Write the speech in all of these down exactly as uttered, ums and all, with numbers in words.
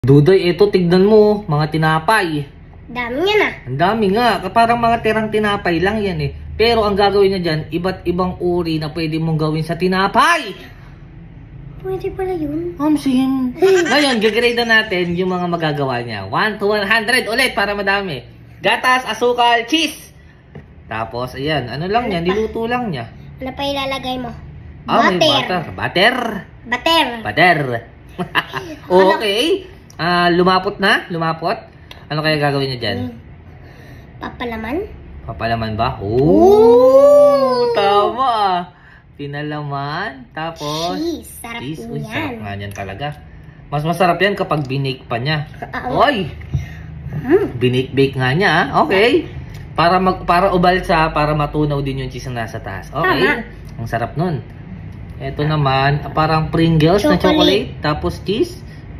Dudoy, ito tignan mo, mga tinapay. Dami yan ah. Ang dami nga, parang mga tirang tinapay lang yan eh. Pero ang gagawin niya dyan, iba't ibang uri na pwede mong gawin sa tinapay. Pwede pala yun. Amsin. Ngayon, gagrade na natin yung mga magagawa niya. one to one hundred ulit para madami. Gatas, asukal, cheese. Tapos, ayan, ano lang niya, niluto lang niya. Ano pa ilalagay mo? Ah, may Butter. butter. Butter. Butter. Butter. Okay. Ah, lumapot na? Lumapot? Ano kaya gagawin niya dyan? Hmm. Papalaman? Papalaman ba? Oh, tama ah. Pinalaman. Tapos, Cheese. Sarap cheese. po Uy, yan. sarap nga yan talaga. Mas masarap yan kapag binake pa niya. Oo. Oy! Hmm. Binake-bake nga niya ah. Okay. Para mag para ubalsa, para matunaw din yung cheese na nasa taas. Okay. Tama. Ang sarap nun. Ito naman, parang Pringles na chocolate. Tapos cheese.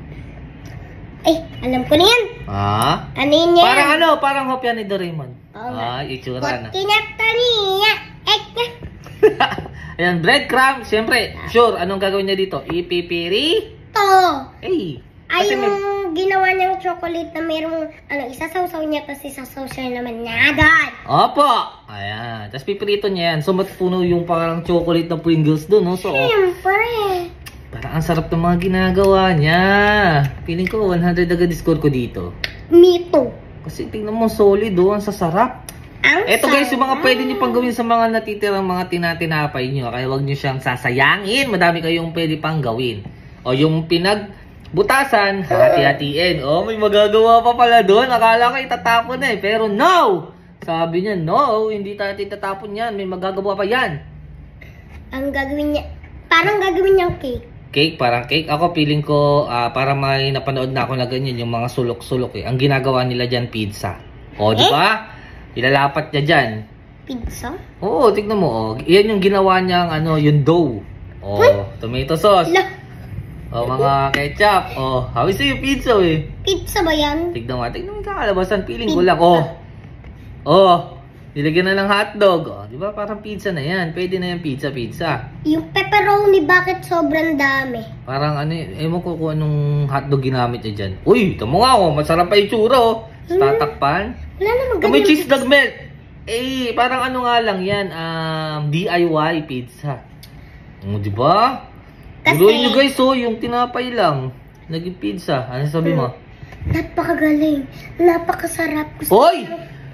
Ay, alam ko na yan. Ah? Ano yun yan? Parang ano? Parang hopya ni Doraemon. Oo nga. Ah, itsura na. Kinakta niya. Ek na. Ayan, breadcrumb. Siyempre, sure, anong gagawin niya dito? Ipipiri? To. Eh. Ay, Kasi yung may... ginawa niyang chocolate na merong, ano, isasawsaw niya, tapos isasawsaw siya naman niya agad. Opo! Ayan. Tapos pipirito niya yan. So, matutunaw yung parang chocolate na Pringles doon, no? So, Siyempre. parang ang sarap ng mga ginagawa niya. Feeling ko, one hundred agad score ko dito. Me too. Kasi tingnan mo, solid, oh. Ang sasarap. Ang Eto guys, yung mga sarap. pwede nyo pang gawin sa mga natitirang mga tinatinapay nyo. Kaya wag nyo siyang sasayangin. Madami kayong pwede pang gawin. O yung pinagbutasan, hati-hatiin. O may magagawa pa pala doon. Akala ko itatapon na eh. Pero no! Sabi niya, no, hindi tayo itatapon yan. May magagawa pa yan. Ang gagawin niya, parang gagawin niyang cake. Cake, parang cake. Ako feeling ko, ah, para may napanood na ako na ganyan, yung mga sulok-sulok eh. Ang ginagawa nila dyan, pizza. O, di ba? Ilalapat niya dyan. Pizza? Oo, tignan mo. Oh. Yan yung ginawa niyang ano, yung dough. Oh, tomato sauce. La, Oh, mga ketchup. Oh, hawis yung pizza eh. pizza ba yan? Tignan mo, tignan mo yung kakalabasan. Feeling ko lang. Oh. Oh, nilagyan na ng hotdog. Oh, di ba? Parang pizza na yan. Pwede na yung pizza, pizza. Yung pepperoni, bakit sobrang dami? Parang ano, ewan ko kung anong hotdog ginamit niya dyan. Uy, tamo nga oh. Masarap pa yung tsura oh. Hmm. Tatakpan. Wala namang Kung may ganyan. cheese dog melt. Eh, parang ano nga lang yan, um, D I Y pizza. O, di ba? Kasi- Guluhin nyo guys, oh, yung tinapay lang. Naging pizza. Ano sabi mo? Napakagaling. Napakasarap. Gusto Hoy!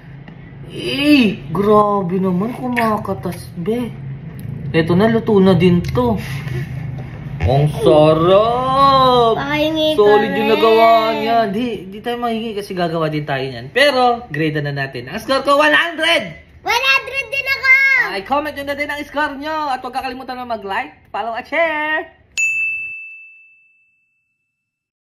Eh, grabe naman kumakatas, be. Eto na, luto na din to. Ang sarap! Pahingi ka Solid yung rin. nagawa niya. Di, di tayo mahingi kasi gagawa din tayo niyan. Pero, grade na natin. Ang score ko, one hundred! one hundred din ako! Ay, comment nyo na din ang score nyo. At huwag kakalimutan na mag-like, follow at share.